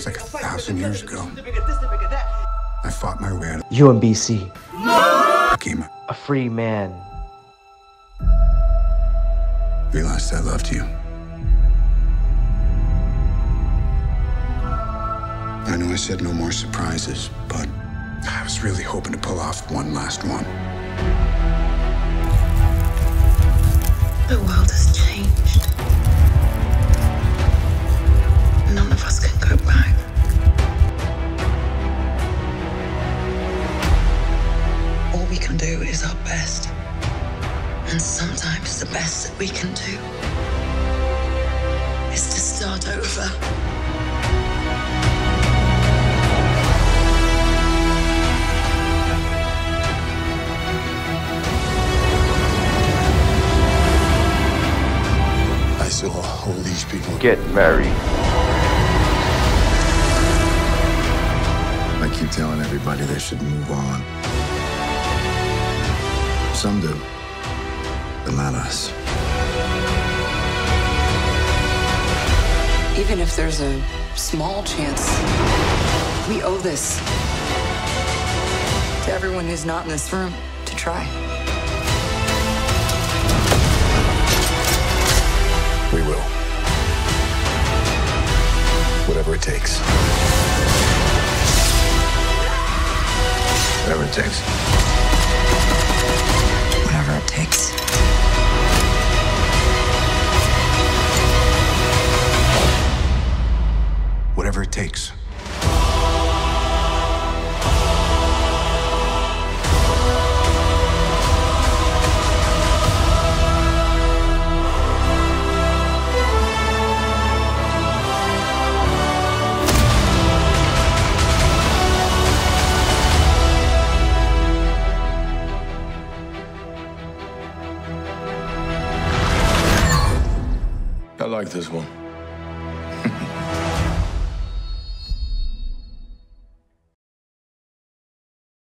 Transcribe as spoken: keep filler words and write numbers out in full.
like a thousand years ago. I fought my way out of U M B C. became A free man. realized I loved you. I know I said no more surprises, but I was really hoping to pull off one last one. The world has changed. None of us can go back. All we can do is our best. And sometimes the best that we can do is to start over. I saw all these people. Get married. I keep telling everybody they should move on. Some do, but not us. Even if there's a small chance, we owe this to everyone who's not in this room to try. We will. Whatever it takes. Whatever it takes. Whatever it takes. Whatever it takes. I like this one.